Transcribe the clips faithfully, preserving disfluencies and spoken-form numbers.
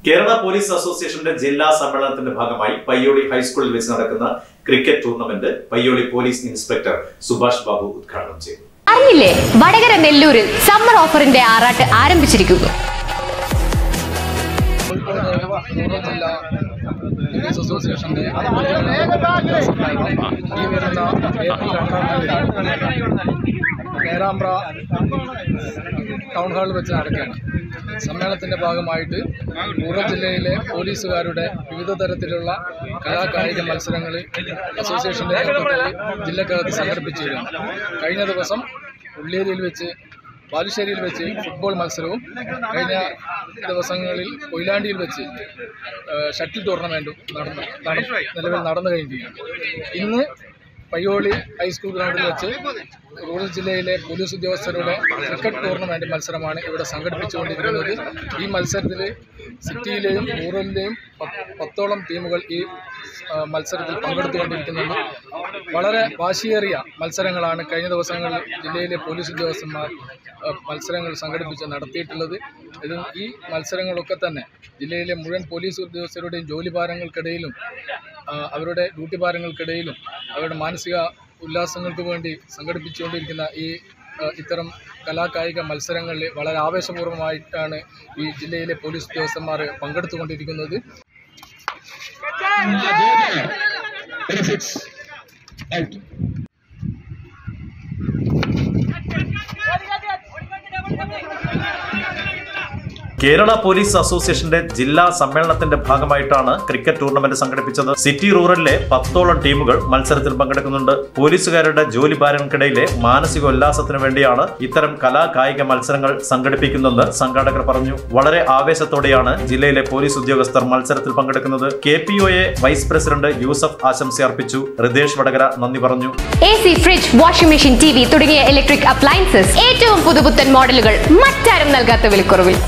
Kerala police അസോസിയേഷന്റെ ജില്ലാ സമ്മേളനത്തിന്റെ ഭാഗമായി പയ്യോളി ഹൈസ്കൂളിൽ വെച്ച് നടക്കുന്ന cricket tournament Payyoli police inspector Subhash Babu ഉദ്ഘാടനം ചെയ്തു. അറിഞ്ഞില്ലേ, വടകര നെല്ലൂരിൽ സമ്മർ ഓഫറിന്റെ ആറാട്ട് ആരംഭിച്ചിരിക്കുന്നു. പോലീസ് അസോസിയേഷന്റെ ഈ വരുന്ന ഏപ്രിൽ രണ്ടാം തീയതി പേരാമ്പ്ര ടൗൺ ഹാളിൽ വെച്ച് നടക്കുകയാണ്. സമ്മേളനത്തിന്റെ ഭാഗമായിട്ട് റൂറൽ ജില്ലയിലെ പോലീസുകാരുടെ വിവിധ തരത്തിലുള്ള കലാകായിക മത്സരങ്ങൾ അസോസിയേഷന്റെ നേതൃത്വത്തിൽ ജില്ലക്കകത്ത് സംഘടിപ്പിച്ചിരുന്നു. കഴിഞ്ഞ ദിവസം ഉള്ളിയേരിയിൽ വെച്ച് ബാലുശ്ശേരിയിൽ വെച്ച് ഫുട്ബോൾ മത്സരവും കഴിഞ്ഞ ദിവസങ്ങളിൽ കൊയിലാണ്ടിയിൽ വെച്ച് ഷട്ടിൽ ടൂർണമെൻറ്റും നടന്നു നിലവിൽ നടന്നു കഴിഞ്ഞിരിക്കുകയാണ്. ഇന്ന് പയ്യോളി ഹൈസ്കൂൾ ഗ്രൗണ്ടിൽ വെച്ച് റൂറൽ ജില്ലയിലെ പോലീസ് ഉദ്യോഗസ്ഥരുടെ ക്രിക്കറ്റ് ടൂർണമെൻറ്റ് മത്സരമാണ് ഇവിടെ സംഘടിപ്പിച്ചുകൊണ്ടിരിക്കുന്നത്. ഈ മത്സരത്തിൽ സിറ്റിയിലെയും റൂറലിലെയും പത്തോളം ടീമുകൾ ഈ മത്സരത്തിൽ പങ്കെടുത്തുകൊണ്ടിരിക്കുന്നുണ്ട്. വളരെ വാശിയേറിയ മത്സരങ്ങളാണ് കഴിഞ്ഞ ദിവസങ്ങളിൽ ജില്ലയിലെ പോലീസ് ഉദ്യോഗസ്ഥന്മാർ മത്സരങ്ങൾ സംഘടിപ്പിച്ച് നടത്തിയിട്ടുള്ളത്. ഇത് ഈ മത്സരങ്ങളൊക്കെ തന്നെ ജില്ലയിലെ മുഴുവൻ പോലീസ് ഉദ്യോഗസ്ഥരുടെയും ജോലി ഭാരങ്ങൾക്കിടയിലും അവരുടെ ഡ്യൂട്ടി ഭാരങ്ങൾക്കിടയിലും അവരുടെ മാനസിക ഉല്ലാസങ്ങൾക്ക് വേണ്ടി സംഘടിപ്പിച്ചുകൊണ്ടിരിക്കുന്ന ഈ ഇത്തരം കലാകായിക മത്സരങ്ങളിൽ വളരെ ആവേശപൂർവ്വമായിട്ടാണ് ഈ ജില്ലയിലെ പോലീസ് ഉദ്യോഗസ്ഥന്മാർ പങ്കെടുത്തുകൊണ്ടിരിക്കുന്നത്. കേരള പോലീസ് അസോസിയേഷന്റെ ജില്ലാ സമ്മേളനത്തിന്റെ ഭാഗമായിട്ടാണ് ക്രിക്കറ്റ് ടൂർണമെന്റ് സംഘടിപ്പിച്ചത്. സിറ്റി റൂറലിലെ പത്തോളം ടീമുകൾ മത്സരത്തിൽ പങ്കെടുക്കുന്നുണ്ട്. പോലീസുകാരുടെ ജോലി ഭാരങ്ങൾക്കിടയിലെ മാനസിക ഉല്ലാസത്തിന് വേണ്ടിയാണ് ഇത്തരം കലാകായിക മത്സരങ്ങൾ സംഘടിപ്പിക്കുന്നതെന്ന് സംഘാടകർ പറഞ്ഞു. വളരെ ആവേശത്തോടെയാണ് ജില്ലയിലെ പോലീസ് ഉദ്യോഗസ്ഥർ മത്സരത്തിൽ പങ്കെടുക്കുന്നത്. K P O A vice president Yusuf ആശംസ അർപ്പിച്ചു. ഹൃദേശ് വടകര നന്ദി പറഞ്ഞു. A C, fridge, washing machine, T V തുടങ്ങിയ ഇലക്ട്രിക് അപ്ലയൻസസ് ഏറ്റവും പുതുപുത്തൻ മോഡലുകൾ മറ്റാരും നൽകാത്ത വിലക്കുറവിൽ.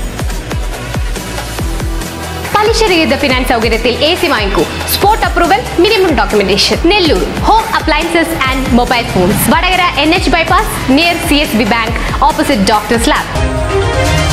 പലിശരഹിത ഫിനാൻസ് സൗകര്യത്തിൽ എ സി വാങ്ങിക്കൂ. Spot approval, minimum documentation. Nellur home appliances and mobile phones. Vadakara N H bypass near C S B bank, opposite doctors lab.